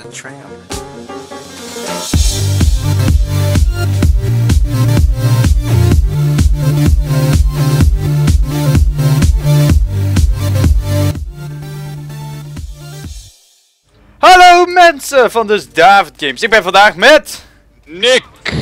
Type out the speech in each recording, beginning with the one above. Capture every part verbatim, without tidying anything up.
a tramp. Hallo mensen van dus David Games. Ik ben vandaag met Nick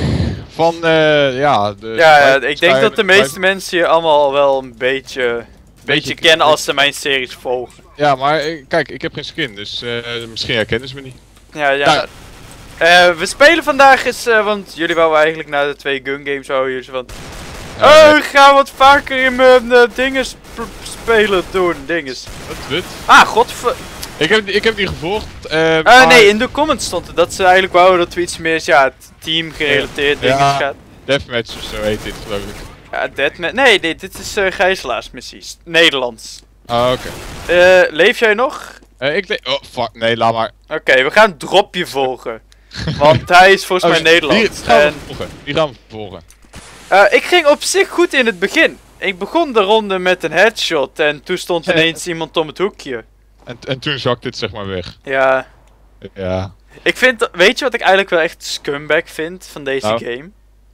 van uh, ja, de ja, ja, ik denk dat de meeste mensen je allemaal wel een beetje, beetje, beetje kennen als ze mijn series volgen. Ja, maar uh, kijk, ik heb geen skin, dus uh, misschien herkennen ze me niet. Ja, ja. ja. Uh, we spelen vandaag eens, uh, want jullie wouden eigenlijk naar de twee gun games houden. Dus van, uh, oh, ik ga wat vaker in mijn uh, dingen sp spelen doen, dinges. Wat dit? Ah, godver... Ik heb, ik heb die gevolgd. Uh, uh, maar... Nee, in de comments stond het dat ze eigenlijk wouden dat we iets meer, ja, team gerelateerd ja. dinges ja, gaat. Deathmatch of zo heet dit, geloof ik. Ja, deathmatch. Nee, nee, dit is uh, gijzelaarsmissies. Nederlands. Ah, oké. Okay. Uh, leef jij nog? Uh, ik leef. Oh, fuck. Nee, laat maar. Oké, okay, we gaan Dropje volgen. Want hij is volgens oh, mij Nederlands. Die gaan we en... volgen. Die gaan we volgen. Uh, ik ging op zich goed in het begin. Ik begon de ronde met een headshot en toen stond ineens iemand om het hoekje. En, en toen zakte dit zeg maar weg. Ja. Ja. Ik vind, weet je wat ik eigenlijk wel echt scumbag vind van deze nou. game?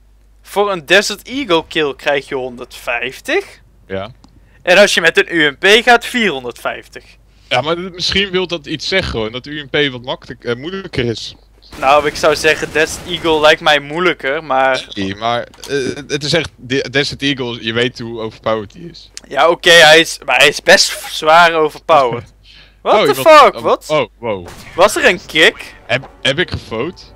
Voor een Desert Eagle kill krijg je honderdvijftig. Ja. En als je met een U M P gaat, vierhonderdvijftig. Ja, maar misschien wil dat iets zeggen gewoon, dat de U M P wat makkelijk, uh, moeilijker is. Nou, ik zou zeggen Desert Eagle lijkt mij moeilijker, maar... Nee, maar uh, het is echt, Desert Eagle, je weet hoe overpowered die is. Ja, oké, okay, hij is, maar hij is best zwaar overpowered. What oh, the fuck, oh, wat? Oh, wow. Was er een kick? Heb, heb ik gefoot?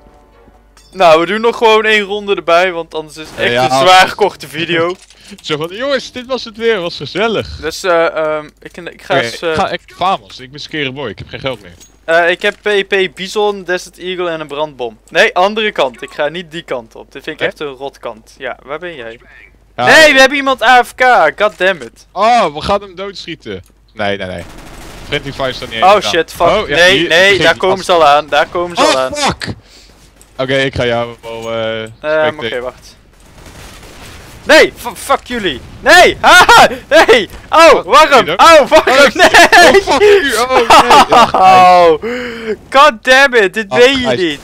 Nou, we doen nog gewoon één ronde erbij, want anders is het echt ja, een zwaar korte video. Zo van, jongens, dit was het weer, was gezellig. Dus, eh, uh, um, ik, ik ga okay, eens... Uh, ik ga echt Famos, ik ben scary boy, ik heb geen geld meer. Uh, ik heb P P Bison, Desert Eagle en een brandbom. Nee, andere kant. Ik ga niet die kant op. Dit vind ik He? echt een rotkant. Ja, waar ben jij? Ja, nee, we hebben iemand A F K. Goddammit. Oh, we gaan hem doodschieten. Nee, nee, nee. Friendly Fire staat niet Oh eens shit, fuck. Oh, ja, nee, hier, nee, daar komen ze al aan. Daar komen ze oh, al aan. fuck! Oké, okay, ik ga jou wel uh, um, Oké, okay, wacht. Nee, fuck jullie. Nee, haha, nee. Oh, warm. Oh, warm. Nee. Oh, fuck you. Oh, nee. Oh, goddammit, dit oh, weet je niet.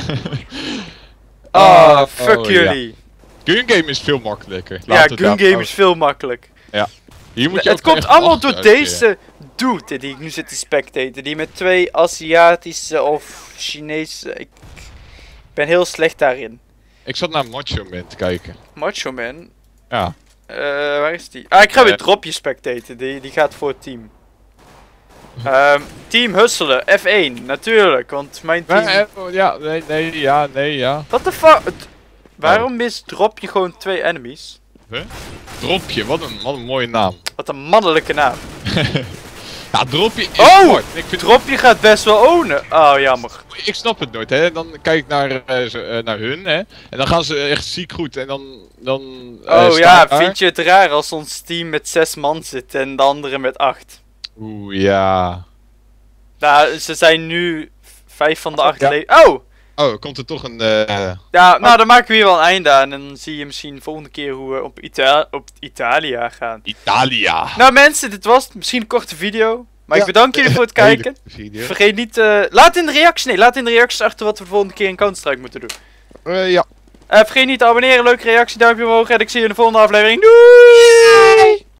Oh, fuck oh, jullie. Ja. Gun game is veel makkelijker. Laat ja, gun game is veel makkelijk. Ja. Hier moet je het komt allemaal door deze dude die ik nu zit te spectaten. Die met twee Aziatische of Chinese... Ik ben heel slecht daarin. Ik zat naar Macho Man te kijken. Macho Man? Ja. Uh, waar is die? Ah, ik ga uh, weer Dropje spectaten. Die, die gaat voor het team. Um, team Husselen, F één, natuurlijk, want mijn team... Nee, ja, nee, nee, ja, nee, ja. What the fuck? Waarom mist Dropje gewoon twee enemies? Huh? Dropje, wat een, wat een mooie naam. Wat een mannelijke naam. Ja, Dropje is oh! hard. Ik vind... Dropje gaat best wel ownen. Oh, jammer. Ik snap het nooit, hè. Dan kijk ik naar, uh, uh, naar hun, hè. En dan gaan ze echt ziek goed en dan... dan uh, oh ja, daar. Vind je het raar als ons team met zes man zit en de andere met acht? Oeh, ja. Nou, ze zijn nu vijf van de acht ja. leden. Oh! Oh, komt er toch een... Uh... Ja, nou, dan maken we hier wel een einde aan. En dan zie je misschien de volgende keer hoe we op, Ita op Italia gaan. Italia! Nou mensen, dit was het. Misschien een korte video. Maar ja. ik bedank jullie voor het kijken. Video. Vergeet niet... Uh, laat in de reacties... Nee, laat in de reacties achter wat we de volgende keer in Counter-Strike moeten doen. Uh, ja. Uh, vergeet niet te abonneren. Leuke reactie, duimpje omhoog. En ik zie je in de volgende aflevering. Doei!